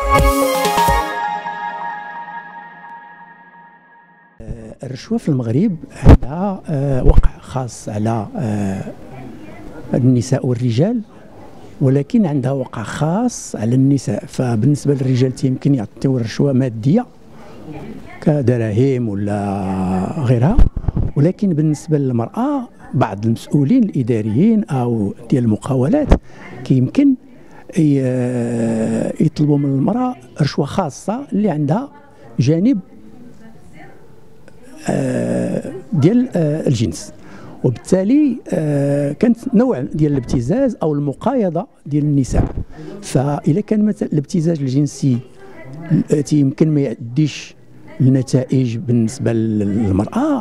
الرشوة في المغرب عندها وقع خاص على النساء والرجال، ولكن عندها وقع خاص على النساء. فبالنسبة للرجال يمكن يعطيو الرشوة مادية كدراهم ولا غيرها، ولكن بالنسبة للمرأة بعض المسؤولين الإداريين أو ديال المقاولات كيمكن يطلبوا من المرأة رشوة خاصة اللي عندها جانب ديال الجنس، وبالتالي كانت نوع ديال الابتزاز او المقايضه ديال النساء. فإذا كان مثلا الابتزاز الجنسي يمكن ما يؤديش النتائج بالنسبه للمراه،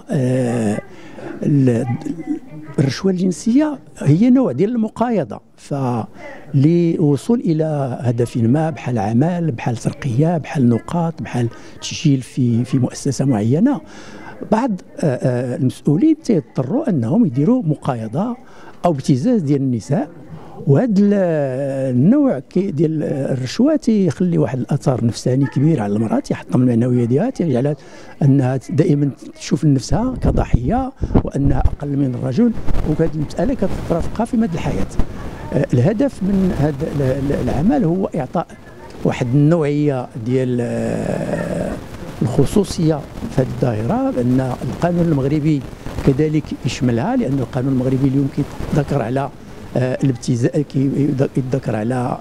الرشوه الجنسيه هي نوع ديال المقايضه، فلوصول الى هدف ما بحال عمل، بحال ترقيه، بحال نقاط، بحال تسجيل في مؤسسه معينه، بعض المسؤولين تيضطروا انهم يديروا مقايضه او ابتزاز ديال النساء. وهذا النوع ديال الرشوه تيخلي واحد الاثر نفساني كبير على المراه، تيحطم المعنويه ديالها، تيجعلها انها دائما تشوف نفسها كضحيه وانها اقل من الرجل، وهذه المساله كترافقها في مدى الحياه. الهدف من هذا العمل هو اعطاء واحد النوعيه ديال الخصوصيه في هذه الظاهره، لان القانون المغربي كذلك يشملها، لان القانون المغربي اليوم كيذكر على الابتزاز، كيذكر على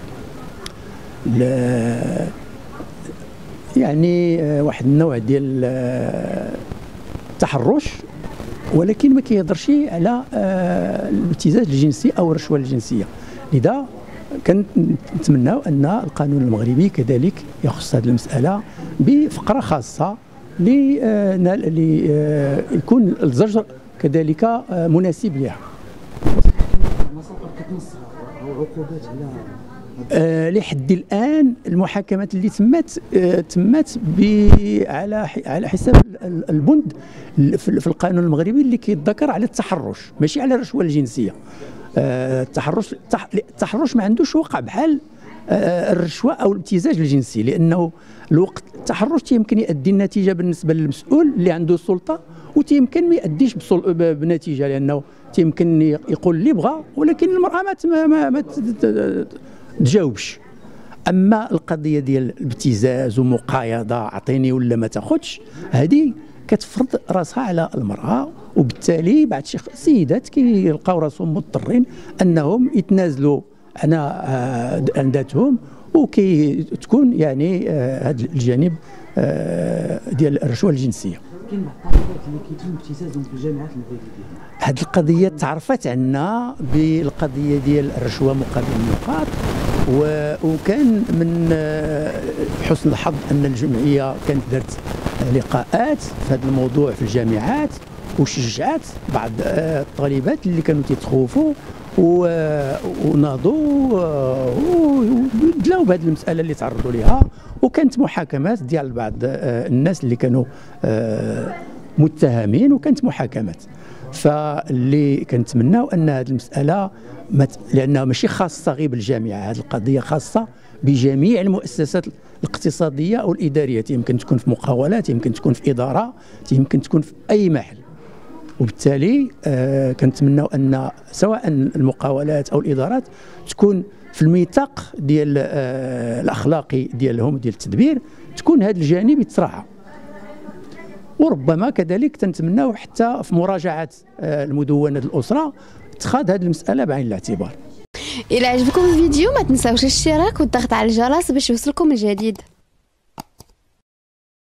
يعني واحد النوع ديال التحرش، ولكن ما كيهضرش على الابتزاز الجنسي او الرشوه الجنسيه. لذا كنتمناو ان القانون المغربي كذلك يخص هذه المساله بفقره خاصه اللي يكون الزجر كذلك مناسب لها. لحد الان المحاكمات اللي تمت على حساب البند في القانون المغربي اللي كيتذكر على التحرش، ماشي على الرشوه الجنسيه. التحرش ما عندوش وقع بحال الرشوه او الابتزاز الجنسي، لانه الوقت التحرش يمكن يؤدي النتيجه بالنسبه للمسؤول اللي عنده السلطه، وتيمكن ما يؤديش بنتيجه، لانه تيمكن يقول اللي بغى ولكن المراه ما تجاوبش. اما القضيه ديال الابتزاز ومقايضه اعطيني ولا ما تاخذش، هذه كتفرض راسها على المراه، وبالتالي بعض شي سيدات كيلقاو راسهم مضطرين انهم يتنازلوا عن ذاتهم، وكتكون يعني هذا الجانب ديال الرشوه الجنسيه. كاين بعض الطالبات اللي كيتم ابتزازهم في الجامعات المغربيه. هذه القضيه تعرفت عنا بالقضيه ديال الرشوه مقابل النقاط، وكان من حسن الحظ ان الجمعيه كانت دارت لقاءات في هذا الموضوع في الجامعات، وشجعت بعض الطالبات اللي كانوا تيتخوفوا وناضوا ودلاو بهذه المساله اللي تعرضوا لها، وكانت محاكمات ديال بعض الناس اللي كانوا متهمين، وكانت محاكمات. فاللي كنتمناو ان هذه المساله لانها ماشي خاصه غير بالجامعه، هذه القضيه خاصه بجميع المؤسسات الاقتصاديه او الاداريه، يمكن تكون في مقاولات، يمكن تكون في اداره، يمكن تكون في اي محل. وبالتالي كنتمناو ان سواء المقاولات او الادارات تكون في الميثاق ديال الاخلاقي ديالهم ديال التدبير، تكون هذا الجانب يتراعى. وربما كذلك تنتمناو حتى في مراجعه المدونه الاسره اتخاذ هذه المساله بعين الاعتبار. الى عجبكم الفيديو ما تنساوش الاشتراك والضغط على الجرس باش يوصلكم الجديد.